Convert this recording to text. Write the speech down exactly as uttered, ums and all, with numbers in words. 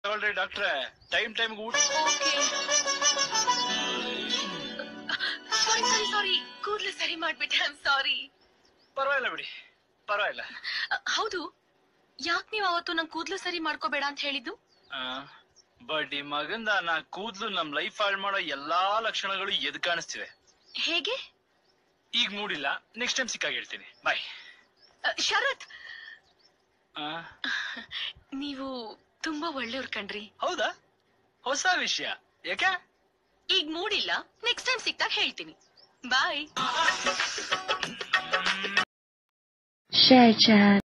ತಗೊಳ್ರಿ ಡಾಕ್ಟ್ರೆ, time time ಊಟ. ಸಾರಿ ಸಾರಿ ಸಾರಿ ಕೂದಲು ಸರಿ ಮಾಡ್ಬಿಟ್ಟೆ. I am sorry. ಪರವಾಗಿಲ್ಲ ಬಿಡಿ, ಪರವಾಗಿಲ್ಲ. ಹೌದು, ಯಾಕೆ ನೀವು ಅವತ್ತು ನಂಗೆ ಕೂದಲು ಸರಿ ಮಾಡ್ಕೋಬೇಡ ಅಂತ ಹೇಳಿದ್ದು? ಬಟ್ ಈ ಮಗಂದ ನಾ ಕೂದ್ಲು ನಮ್ ಲೈಫ್ ಹಾಳು ಮಾಡೋ ಎಲ್ಲಾ ಲಕ್ಷಣಗಳು ಎದ್ ಕಾಣಿಸ್ತಿವೆ. ಹೇಗೆ? ಈಗ ಮೂಡಿಲ್ಲ, ನೆಕ್ಸ್ಟ್ ಟೈಮ್ ಸಿಕ್ಕಾಗ ಹೇಳ್ತೀನಿ. ಬಾಯ್. ಶರತ್, ನೀವು ತುಂಬಾ ಒಳ್ಳೆಯವ್ರು ಕಣ್ರಿ. ಹೌದಾ? ಹೊಸ ವಿಷಯ. ಯಾಕೆ? ಈಗ ಮೂಡಿಲ್ಲ, ನೆಕ್ಸ್ಟ್ ಟೈಮ್ ಸಿಕ್ಕಾಗ ಹೇಳ್ತೀನಿ. ಬಾಯ್.